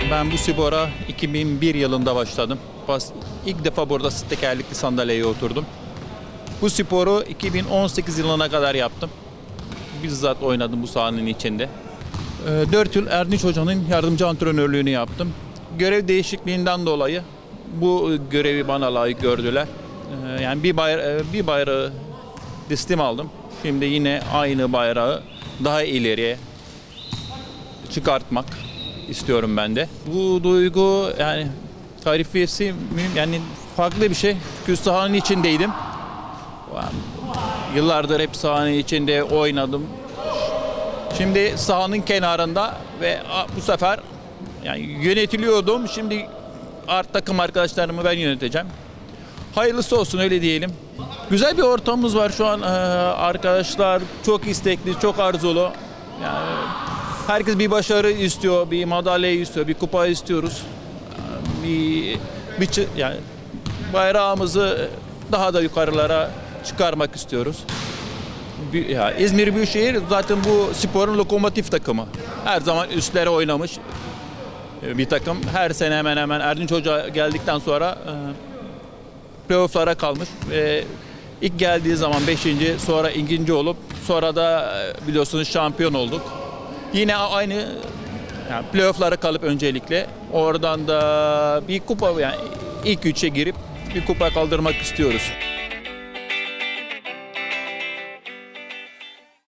Ben bu spora 2001 yılında başladım. İlk defa burada tekerlekli sandalyeye oturdum. Bu sporu 2018 yılına kadar yaptım. Bizzat oynadım bu sahanın içinde. 4 yıl Erdinç Hoca'nın yardımcı antrenörlüğünü yaptım. Görev değişikliğinden dolayı bu görevi bana layık gördüler. Yani bir bayrağı teslim aldım. Şimdi yine aynı bayrağı daha ileriye çıkartmak istiyorum ben de. Bu duygu yani tarifesi yani farklı bir şey. Çünkü sahanın içindeydim. Yıllardır hep sahanın içinde oynadım. Şimdi sahanın kenarında ve bu sefer yani yönetiliyordum. Şimdi takım arkadaşlarımı ben yöneteceğim. Hayırlısı olsun öyle diyelim. Güzel bir ortamımız var şu an. Arkadaşlar çok istekli, çok arzulu. Yani herkes bir başarı istiyor, bir madalya istiyor, bir kupa istiyoruz. Yani bayrağımızı daha da yukarılara çıkarmak istiyoruz. İzmir Büyükşehir zaten bu sporun lokomotif takımı. Her zaman üstlere oynamış bir takım. Her sene hemen hemen Erdinç Hoca geldikten sonra playoff'lara kalmış. İlk geldiği zaman 5. sonra 2. olup sonra da biliyorsunuz şampiyon olduk. Yine aynı yani playoff'lara kalıp öncelikle oradan da bir kupa yani ilk 3'e girip bir kupa kaldırmak istiyoruz.